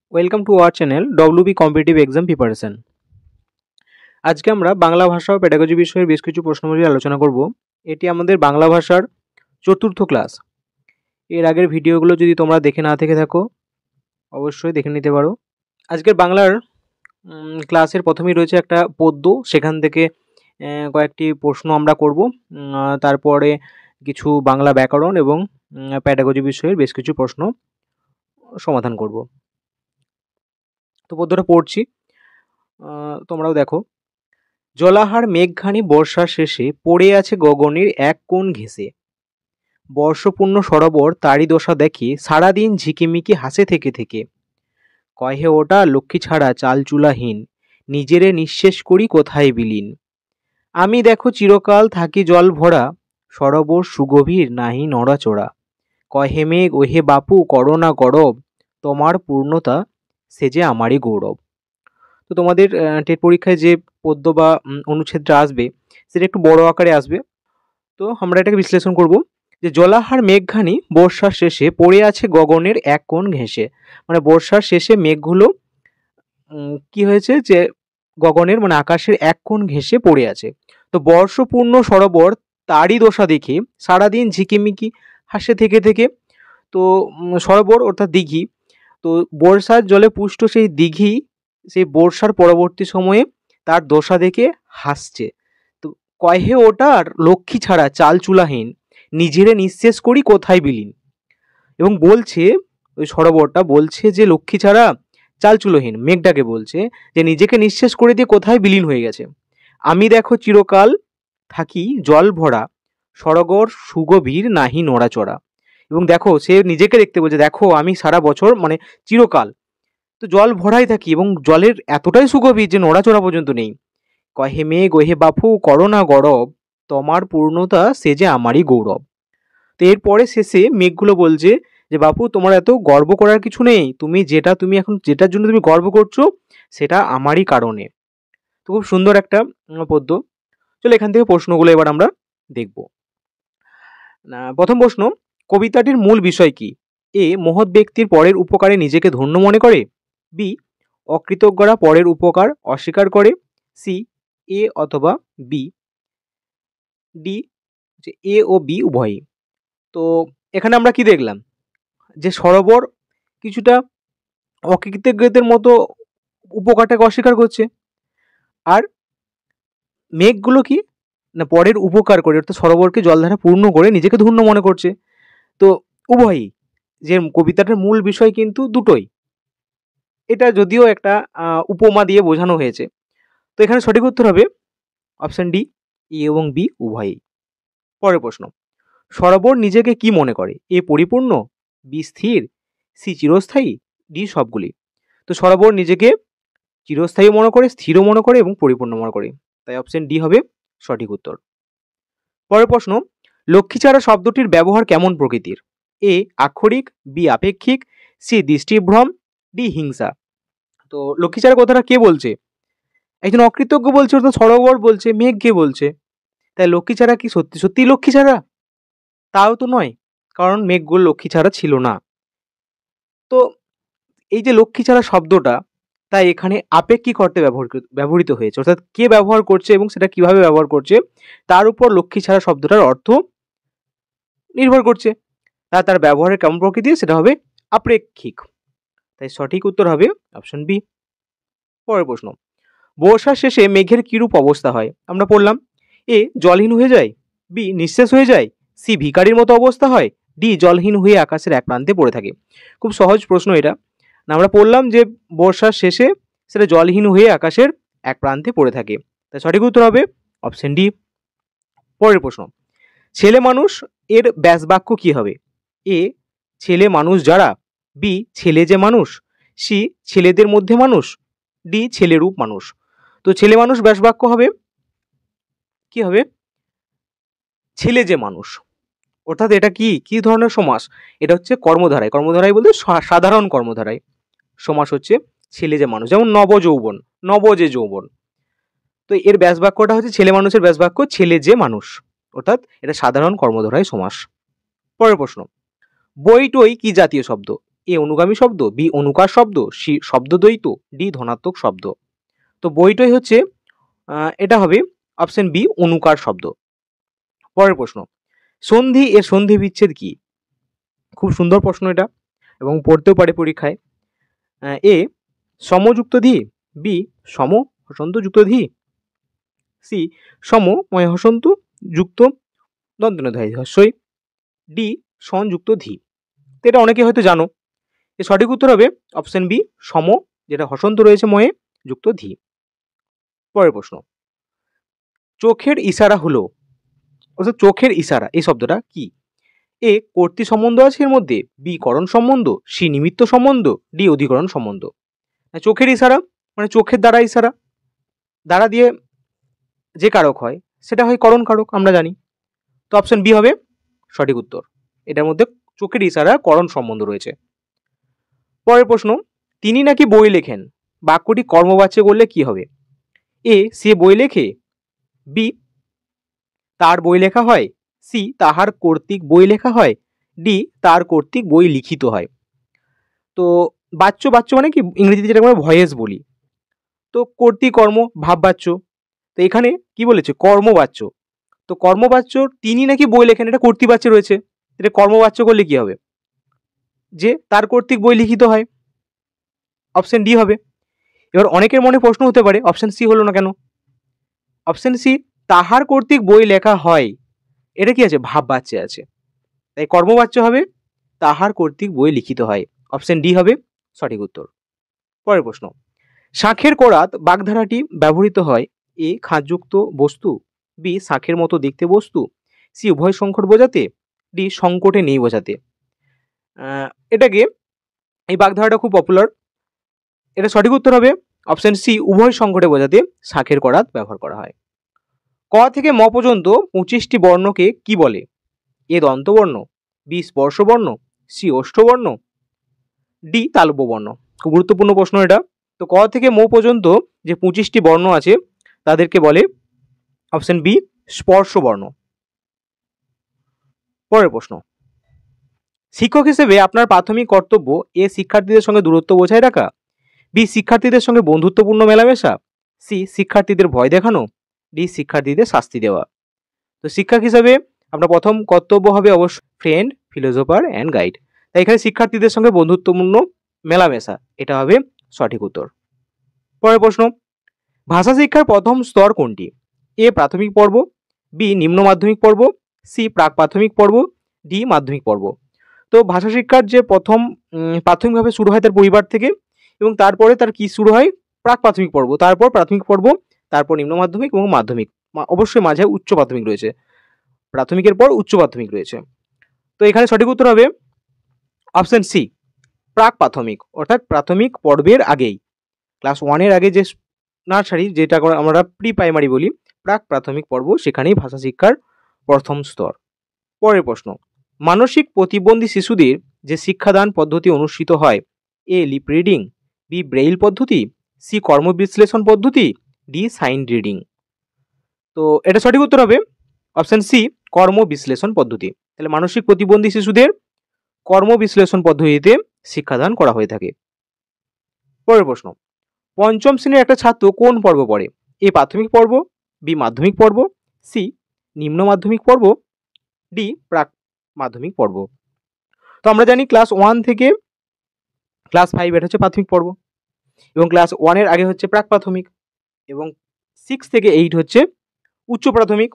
Welcome to our channel WB competitive exam preparation. আজকে আমরা বাংলা ভাষা ও পেডাগজি বিষয়ের বেশ কিছু প্রশ্নগুলি আলোচনা করব। এটি আমাদের বাংলা ভাষার চতুর্থ ক্লাস। এর আগের ভিডিওগুলো যদি তোমরা দেখে না থেকে থাকো অবশ্যই দেখে নিতে পারো। আজকের বাংলার ক্লাসের প্রথমেই রয়েছে একটা পদ্য, সেখান থেকে কয়েকটি প্রশ্ন আমরা করব। তারপরে কিছু বাংলা ব্যাকরণ এবং পেডাগজি বিষয়ের বেশ কিছু প্রশ্ন সমাধান করব। তো পদ্যটা পড়ছি, তোমরাও দেখো। জলাহার মেঘখানি বর্ষার শেষে পড়ে আছে গগনের এক কোণ ঘেঁষে, বর্ষপূর্ণ সরোবর তারই দশা দেখে সারাদিন ঝিকিমিকি হাসে থেকে থেকে। কহে ওটা লক্ষ্মী ছাড়া চাল চুলাহীন, নিজেরে নিঃশেষ করি কোথায় বিলীন। আমি দেখো চিরকাল থাকি জল ভরা, সরোবর সুগভীর নাহি নড়াচড়া। কহে মেঘ ওহে বাপু করো না গরব, তোমার পূর্ণতা সে যে আমারই গৌরব। তো তোমাদের টেট পরীক্ষায় যে পদ্য বা অনুচ্ছেদটা আসবে সেটা একটু বড় আকারে আসবে। তো আমরা এটাকে বিশ্লেষণ করব যে জলাহার মেঘখানি বর্ষার শেষে পড়ে আছে গগনের এক কোণ ঘেঁষে। মানে বর্ষার শেষে মেঘগুলো কি হয়েছে যে গগনের মানে আকাশের এক কোণ ঘেঁষে পড়ে আছে। তো বর্ষপূর্ণ সরোবর তারই দশা দেখে সারাদিন ঝিকিমিকি হাসে থেকে থেকে। তো সরোবর অর্থাৎ দিঘি, তো বর্ষার জলে পুষ্ট সেই দিঘি সেই বর্ষার পরবর্তী সময়ে তার দশা দেখে হাসছে। তো কহে ওটার লক্ষ্মী ছাড়া চাল চুলাহীন, নিজেরে নিঃশেষ করি কোথায় বিলীন। এবং বলছে ওই সরোবরটা বলছে যে লক্ষ্মী ছাড়া চাল চুলোহীন, মেঘটাকে বলছে যে নিজেকে নিঃশেষ করে দিয়ে কোথায় বিলীন হয়ে গেছে। আমি দেখো চিরকাল থাকি জল ভরা, সরোবর সুগভীর নাহি নড়াচড়া। এবং দেখো সে নিজেকে দেখতে বলছে, দেখো আমি সারা বছর মানে চিরকাল তো জল ভরাই থাকি এবং জলের এতটাই সুগভীর যে নড়াচড়া পর্যন্ত নেই। কহে মেঘ ওহে বাপু করো না গরব, তোমার পূর্ণতা সে যে আমারই গৌরব। তো এরপরে শেষে মেঘগুলো বলছে যে বাপু তোমার এত গর্ব করার কিছু নেই, তুমি এখন যেটার জন্য তুমি গর্ব করছো সেটা আমারই কারণে। তো খুব সুন্দর একটা পদ্য। চলো এখান থেকে প্রশ্নগুলো এবার আমরা দেখব। প্রথম প্রশ্ন, কবিতাটির মূল বিষয় কি? এ, মহৎ ব্যক্তির পরের উপকারে নিজেকে ধন্য মনে করে। বি, অকৃতজ্ঞরা পরের উপকার অস্বীকার করে। সি, এ অথবা বি। ডি, যে এ ও বি উভয়ই। তো এখানে আমরা কি দেখলাম যে সরোবর কিছুটা অকৃতজ্ঞদের মতো উপকারটাকে অস্বীকার করছে, আর মেঘগুলো কি না পরের উপকার করে অর্থাৎ সরোবরকে জলধারা পূর্ণ করে নিজেকে ধন্য মনে করছে। তো উভয়ই, যে কবিতাটার মূল বিষয় কিন্তু দুটোই। এটা যদিও একটা উপমা দিয়ে বোঝানো হয়েছে। তো এখানে সঠিক উত্তর হবে অপশন ডি, এ এবং বি উভয়ই। পরের প্রশ্ন, সরোবর নিজেকে কি মনে করে? এ পরিপূর্ণ, বি স্থির, সি চিরস্থায়ী, ডি সবগুলি। তো সরোবর নিজেকে চিরস্থায়ী মনে করে, স্থিরও মনে করে এবং পরিপূর্ণ মনে করে, তাই অপশন ডি হবে সঠিক উত্তর। পরের প্রশ্ন, লক্ষ্মীছাড়া শব্দটির ব্যবহার কেমন প্রকৃতির? এ আক্ষরিক, বি আপেক্ষিক, সি দৃষ্টিভ্রম, ডি হিংসা। তো লক্ষ্মীছাড়া কথাটা কে বলছে? একজন অকৃতজ্ঞ বলছে, অর্থাৎ সরোবর বলছে। মেঘ কে বলছে? তাই লক্ষ্মীছাড়া কি সত্যি সত্যি লক্ষ্মীছাড়া? তাও তো নয়, কারণ মেঘগুলো লক্ষ্মীছাড়া ছিল না। তো এই যে লক্ষ্মীছাড়া শব্দটা, তাই এখানে আপেক্ষিক অর্থে ব্যবহৃত হয়েছে, অর্থাৎ কে ব্যবহার করছে এবং সেটা কিভাবে ব্যবহার করছে তার উপর লক্ষ্মীছাড়া শব্দটার অর্থ নির্ভর করছে। তার ব্যবহারের কেমন প্রকৃতি সেটা হবে আপেক্ষিক, তাই সঠিক উত্তর হবে অপশন বি। পরের প্রশ্ন, বর্ষার শেষে মেঘের কিরূপ অবস্থা হয়? আমরা পড়লাম, এ জলহীন হয়ে যায়, বি নিঃশেষ হয়ে যায়, সি ভিখারির মতো অবস্থা হয়, ডি জলহীন হয়ে আকাশের এক প্রান্তে পড়ে থাকে। খুব সহজ প্রশ্ন এটা। আমরা পড়লাম যে বর্ষার শেষে সেটা জলহীন হয়ে আকাশের এক প্রান্তে পড়ে থাকে, তাই সঠিক উত্তর হবে অপশন ডি। পরের প্রশ্ন, ছেলে মানুষ এর ব্যাসবাক্য কি হবে? এ ছেলে মানুষ যারা, বি ছেলে যে মানুষ, সি ছেলেদের মধ্যে মানুষ, ডি ছেলেরূপ মানুষ। তো ছেলে মানুষ ব্যাসবাক্য হবে কি হবে? ছেলে যে মানুষ। অর্থাৎ এটা কি কি ধরনের সমাস? এটা হচ্ছে কর্মধারায়, কর্মধারায় বলতে সাধারণ কর্মধারায় সমাস হচ্ছে ছেলে যে মানুষ, যেমন নব যৌবন, নব যে যৌবন। তো এর ব্যাসবাক্যটা হচ্ছে ছেলে মানুষের ব্যাসবাক্য ছেলে যে মানুষ, অর্থাৎ এটা সাধারণ কর্মধারায় সমাস। পরের প্রশ্ন, বই টই কি জাতীয় শব্দ? এ অনুগামী শব্দ, বি অনুকার শব্দ, সি শব্দদ্বৈত, ডি ধনাত্মক শব্দ। তো বইটাই হচ্ছে এটা হবে অপশন বি অনুকার শব্দ। পরের প্রশ্ন, সন্ধি এর সন্ধি বিচ্ছেদ কি? খুব সুন্দর প্রশ্ন এটা এবং পড়তেও পারে পরীক্ষায়। এ সমযুক্ত ধি, বি সম হসন্ত যুক্ত ধি, সি সম ময় হসন্ত যুক্ত দন্তন্যধায়ী হস্যই, ডি সংযুক্ত ধি। তো এটা অনেকে হয়তো জানো। এর সঠিক উত্তর হবে অপশন বি সম, যেটা হসন্ত রয়েছে ময়ে যুক্ত ধি। পরের প্রশ্ন, চোখের ইশারা হলো, অর্থাৎ চোখের ইশারা এই শব্দটা কি? এ কর্তৃ সম্বন্ধ আছে এর মধ্যে, বি করণ সম্বন্ধ, সি নিমিত্ত সম্বন্ধ, ডি অধিকরণ সম্বন্ধ। চোখের ইশারা মানে চোখের দ্বারা ইশারা, দ্বারা দিয়ে যে কারক হয় সেটা হয় করণ কারক, আমরা জানি। তো অপশন বি হবে সঠিক উত্তর। এটার মধ্যে চোখের ইশারা করণ সম্বন্ধ রয়েছে। পরের প্রশ্ন, তিনি নাকি বই লেখেন, বাক্যটি কর্মবাচ্য করলে কি হবে? এ সে বই লেখে, বি তার বই লেখা হয়, সি তাহার কর্তৃক বই লেখা হয়, ডি তার কর্তৃক বই লিখিত হয়। তো বাচ্য বাচ্য মানে কি ইংরেজিতে যেটা আমরা ভয়েস বলি। তো কর্তৃকর্ম ভাববাচ্য, তো এখানে কি বলেছে কর্মবাচ্য। তো কর্মবাচ্য তিনি নাকি বই লেখেন, এটা কর্তৃবাচ্য রয়েছে, এটা কর্মবাচ্য করলে কি হবে? যে তার কর্তৃক বই লিখিত হয়, অপশন ডি হবে। এবার অনেকের মনে প্রশ্ন হতে পারে অপশন সি হলো না কেন? অপশন সি তাহার কর্তৃক বই লেখা হয়, এটা কি আছে ভাববাচ্যে আছে, তাই কর্মবাচ্য হবে তাহার কর্তৃক বই লিখিত হয়, অপশন ডি হবে সঠিক উত্তর। পরের প্রশ্ন, শাঁখের করাত বাগধারাটি ব্যবহৃত হয় এ খাঁজযুক্ত বস্তু, বি শাঁখের মতো দেখতে বস্তু, সি উভয় সংকট বোঝাতে, ডি সংকটে নেই বোঝাতে। এটাকে এই বাগধারাটা খুব পপুলার, এটা সঠিক উত্তর হবে অপশন সি উভয় সংকটে বোঝাতে শাঁখের করাত ব্যবহার করা হয়। ক থেকে ম পর্যন্ত 25টি বর্ণকে কি বলে? এ দন্তবর্ণ, বি স্পর্শবর্ণ, সি ওষ্ঠবর্ণ, ডি তালব্য বর্ণ। খুব গুরুত্বপূর্ণ প্রশ্ন এটা। তো ক থেকে ম পর্যন্ত যে 25টি বর্ণ আছে তাদেরকে বলে অপশন বি স্পর্শবর্ণ। পরের প্রশ্ন, শিক্ষক হিসেবে আপনার প্রাথমিক কর্তব্য এ শিক্ষার্থীদের সঙ্গে দূরত্ব বজায় রাখা, বি শিক্ষার্থীদের সঙ্গে বন্ধুত্বপূর্ণ মেলামেশা, সি শিক্ষার্থীদের ভয় দেখানো, ডি শিক্ষার্থীদের শাস্তি দেওয়া। তো শিক্ষক হিসাবে আপনার প্রথম কর্তব্য হবে অবশ্যই ফ্রেন্ড, ফিলোসোফার অ্যান্ড গাইড। তাই এখানে শিক্ষার্থীদের সঙ্গে বন্ধুত্বপূর্ণ মেলামেশা, এটা হবে সঠিক উত্তর। পরের প্রশ্ন, ভাষা শিক্ষার প্রথম স্তর কোনটি? এ প্রাথমিক পর্ব, বি নিম্ন মাধ্যমিক পর্ব, সি প্রাক প্রাথমিক পর্ব, ডি মাধ্যমিক পর্ব। তো ভাষা শিক্ষার যে প্রথম প্রাথমিকভাবে শুরু হয় তার পরিবার থেকে, এবং তারপরে তার কি শুরু হয় প্রাক প্রাথমিক পর্ব, তারপর প্রাথমিক পর্ব, তারপর নিম্ন মাধ্যমিক এবং মাধ্যমিক, অবশ্যই মাঝে উচ্চ প্রাথমিক রয়েছে, প্রাথমিকের পর উচ্চ প্রাথমিক রয়েছে। তো এখানে সঠিক উত্তর হবে অপশন সি প্রাক প্রাথমিক, অর্থাৎ প্রাথমিক পর্বের আগেই, ক্লাস 1-এর আগে যে নার্সারি, যেটা আমরা প্রি প্রাইমারি বলি, প্রাক প্রাথমিক পর্ব, সেখানেই ভাষা শিক্ষার প্রথম স্তর। পরের প্রশ্ন, মানসিক প্রতিবন্ধী শিশুদের যে শিক্ষাদান পদ্ধতি অনুষ্ঠিত হয় A lip reading, B braille পদ্ধতি, সি কর্মবিশ্লেষণ পদ্ধতি, ডি সাইন রিডিং। তো এটা সঠিক উত্তর হবে অপশন সি কর্মবিশ্লেষণ পদ্ধতি। তাহলে মানসিক প্রতিবন্ধী শিশুদের কর্মবিশ্লেষণ পদ্ধতিতে শিক্ষাদান করা হয়ে থাকে। পরের প্রশ্ন, পঞ্চম শ্রেণীর একটা ছাত্র কোন পর্ব পড়ে? এ প্রাথমিক পর্ব, বি মাধ্যমিক পর্ব, সি নিম্ন মাধ্যমিক পর্ব, ডি প্রাক মাধ্যমিক পর্ব। তো আমরা জানি ক্লাস 1 থেকে ক্লাস 5 এটা হচ্ছে প্রাথমিক পর্ব, এবং ক্লাস 1-এর আগে হচ্ছে প্রাক প্রাথমিক, এবং 6 থেকে 8 হচ্ছে উচ্চ প্রাথমিক।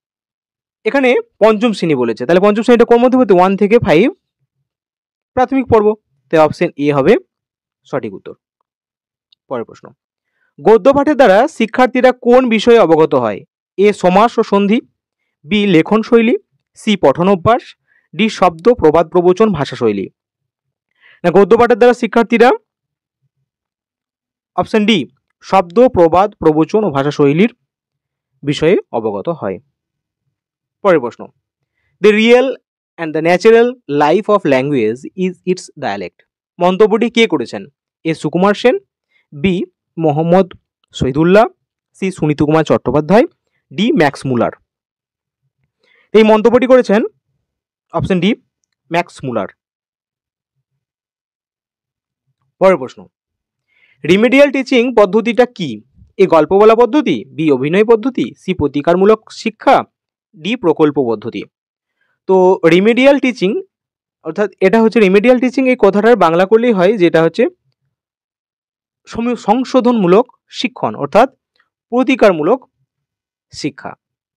এখানে পঞ্চম শ্রেণী বলেছে, তাহলে পঞ্চম শ্রেণীটা কোন মধ্যে পড়তে? 1 থেকে 5 প্রাথমিক পর্ব, তাই অপশন এ হবে সঠিক উত্তর। পরের প্রশ্ন, গদ্য পাঠের দ্বারা শিক্ষার্থীরা কোন বিষয়ে অবগত হয়? এ সমাস ও সন্ধি, বি লেখন শৈলী, সি পঠন অভ্যাস, ডি শব্দ প্রবাদ প্রবচন ভাষা শৈলী। না, গদ্য পাঠের দ্বারা শিক্ষার্থীরা অপশন ডি শব্দ প্রবাদ প্রবচন ও ভাষা শৈলীর বিষয়ে অবগত হয়। পরের প্রশ্ন, the real and the natural life of language is its dialect. মন্তব্যটি কে করেছেন? A Sukumar Sen, B Mohammad Shahidullah, C Suniti Kumar Chattopadhyay, D Max Muller. এই মন্তব্যটি করেছেন অপশন ডি ম্যাক্স মুলার। পরের প্রশ্ন, রিমিডিয়াল টিচিং পদ্ধতিটা কি? এ গল্প বলা পদ্ধতি, বি অভিনয় পদ্ধতি, সি প্রতিকারমূলক শিক্ষা, ডি প্রকল্প পদ্ধতি। তো রিমিডিয়াল টিচিং অর্থাৎ এটা হচ্ছে রিমিডিয়াল টিচিং, এই কথাটার বাংলা করলেই হয় যেটা হচ্ছে সংশোধনমূলক শিক্ষণ অর্থাৎ প্রতিকারমূলক শিক্ষা।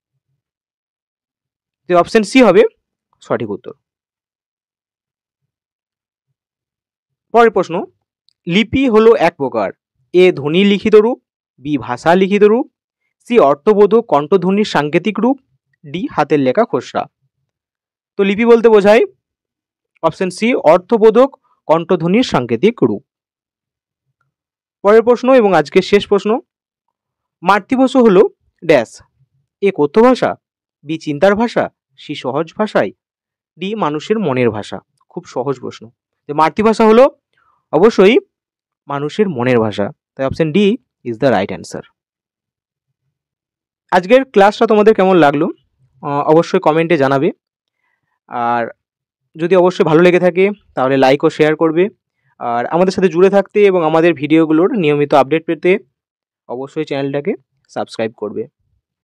অপশন সি হবে সঠিক উত্তর। পরের প্রশ্ন, লিপি হলো এক প্রকার, এ ধ্বনি লিখিত রূপ, বি ভাষা লিখিত রূপ, সি অর্থবোধক কণ্ঠধ্বনির সাংকেতিক রূপ, ডি হাতের লেখা খসড়া। তো লিপি বলতে বোঝায় অপশন সি অর্থবোধক কণ্ঠধ্বনির সাংকেতিক রূপ। পরের প্রশ্ন এবং আজকের শেষ প্রশ্ন, মাতৃভাষা হলো ড্যাশ, এ কথ্য ভাষা, বি চিন্তার ভাষা, সি সহজ ভাষায়, ডি মানুষের মনের ভাষা। খুব সহজ প্রশ্ন। যে মাতৃভাষা হলো অবশ্যই মানুষের মনের ভাষা, তাই option D is the right answer. আজকের ক্লাসটা তোমাদের কেমন লাগলো অবশ্যই কমেন্টে জানাবে, আর যদি অবশ্যই ভালো লেগে থাকে তাহলে লাইক ও শেয়ার করবে, আর আমাদের সাথে জুড়ে থাকতে এবং আমাদের ভিডিওগুলোর নিয়মিত আপডেট পেতে অবশ্যই চ্যানেলটাকে সাবস্ক্রাইব করবে।